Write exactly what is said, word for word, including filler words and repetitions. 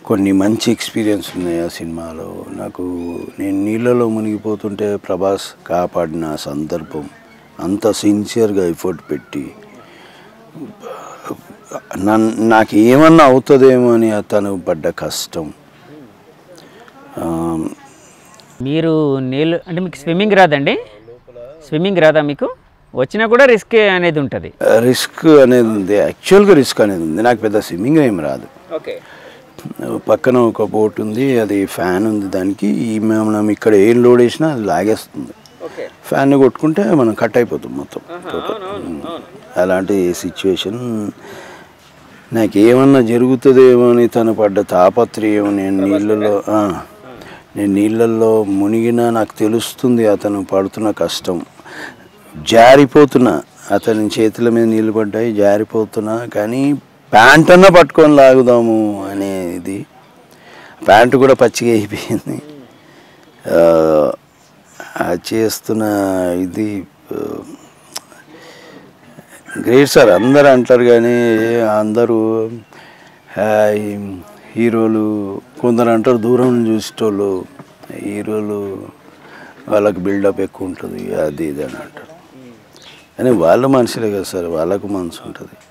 కొన్ని మంచి ఎక్స్పీరియన్స్ ఉన్నాయి ఆ సినిమాలో నాకు. నేను నీళ్ళలో మునిగిపోతుంటే ప్రభాస్ కాపాడిన సందర్భం, అంత సిన్సియర్గా ఎఫర్ట్ పెట్టి నన్ను నాకు ఏమన్నా అవుతుందేమో అని అతను పడ్డ కష్టం. మీరు నీళ్ళు అంటే మీకు స్విమ్మింగ్ రాదండి? స్విమ్మింగ్ రాదా మీకు? వచ్చినా కూడా రిస్క్ అనేది ఉంటుంది. రిస్క్ అనేది ఉంది, యాక్చువల్గా రిస్క్ అనేది ఉంది. నాకు పెద్ద స్విమ్మింగ్ ఏం రాదు. ఓకే. పక్కన ఒక బోట్ ఉంది, అది ఫ్యాన్ ఉంది దానికి. ఈ మనం ఇక్కడ ఏం లోడ్ వేసినా అది లాగేస్తుంది. ఫ్యాన్ కొట్టుకుంటే మనం కట్ అయిపోతాం మొత్తం. అలాంటి సిచ్యువేషన్. నాకు ఏమన్నా జరుగుతుందేమో అని తను పడ్డ తాపత్రయం. నేను నీళ్ళలో నేను నీళ్ళల్లో మునిగినా నాకు తెలుస్తుంది అతను పడుతున్న కష్టం. జారిపోతున్నా, అతని చేతుల మీద నీళ్ళు పడ్డాయి, జారిపోతున్నా. కానీ ప్యాంట్ అన్నా పట్టుకొని లాగుదాము అనేది. ప్యాంటు కూడా పచ్చిగా అయిపోయింది. చేస్తున్న ఇది గ్రేట్ సార్. అందరూ అంటారు కానీ అందరూ హీరోలు కొందరు అంటారు దూరం నుంచి చూసేటోళ్ళు, హీరోలు వాళ్ళకి బిల్డప్ ఎక్కువ ఉంటుంది అది ఇది అని అంటారు. కానీ వాళ్ళ మనుషులే కదా సార్, వాళ్ళకు మనసు ఉంటుంది.